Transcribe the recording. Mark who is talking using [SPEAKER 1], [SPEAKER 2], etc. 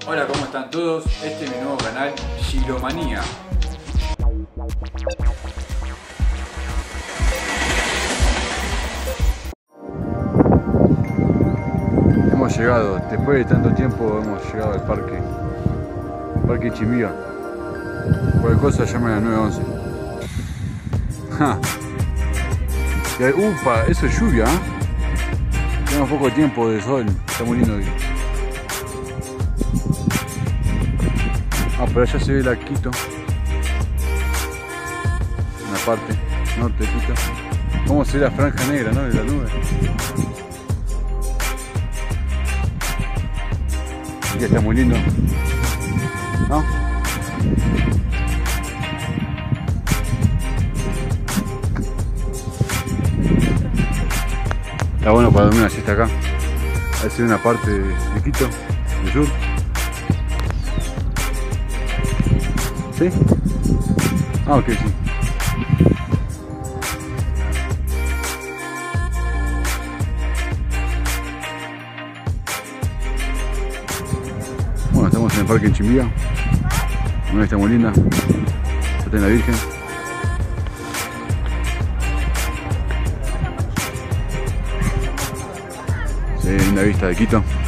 [SPEAKER 1] Hola, ¿cómo están todos? Este es mi nuevo canal, Giromanía. Hemos llegado, después de tanto tiempo hemos llegado al Parque Chimbiga. Cualquier cosa llamen a 911. ¡Ja! Y hay, ¡upa! Eso es lluvia, ¿eh? Tenemos poco tiempo de sol, está muy lindo hoy. Ah, pero allá se ve la Quito. Una parte norte de Quito. ¿Cómo se ve la franja negra, no? De la nube. Aquí está muy lindo, ¿no? Está bueno para dormir una siesta acá. Ahí se ve una parte de Quito, del sur. ¿Sí? Ah, ok, sí. Bueno, estamos en el Parque Chimbiga. Una vista muy linda. Está en la Virgen. Sí, linda vista de Quito.